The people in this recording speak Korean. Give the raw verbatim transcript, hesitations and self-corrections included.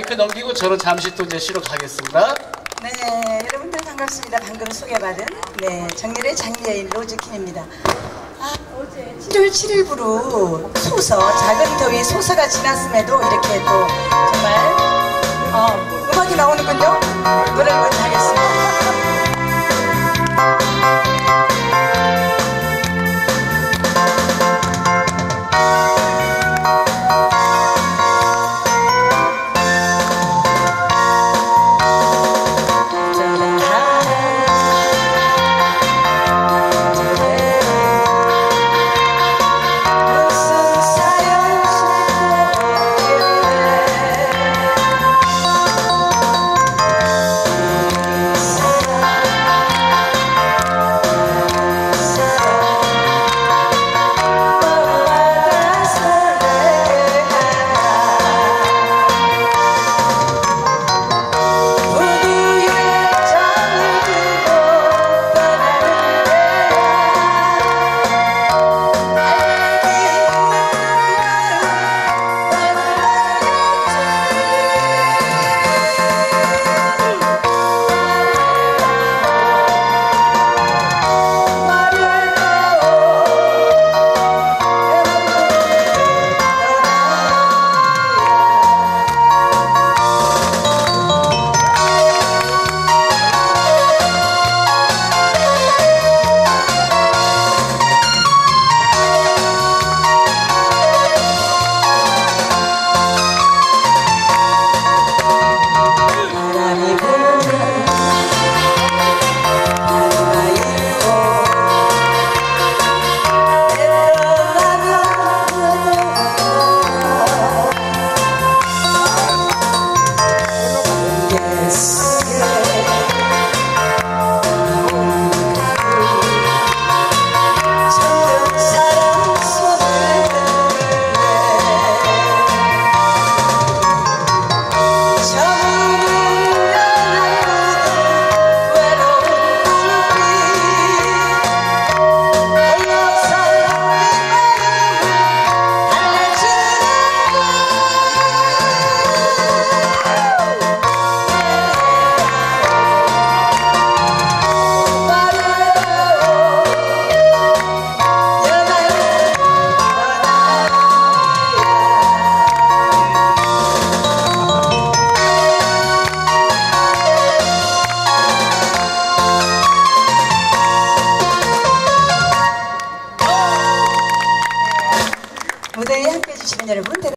마이크 넘기고 저는 잠시 또 이제 쉬러 가겠습니다. 네, 여러분들 반갑습니다. 방금 소개받은 네 정렬의 장미여인 로즈킨입니다. 아, 어제 칠월 칠일부로 소서, 작은 더위 소서가 지났음에도 이렇게 또 정말 어, 음악이 나오는군요. 노래를 먼저 하겠습니다.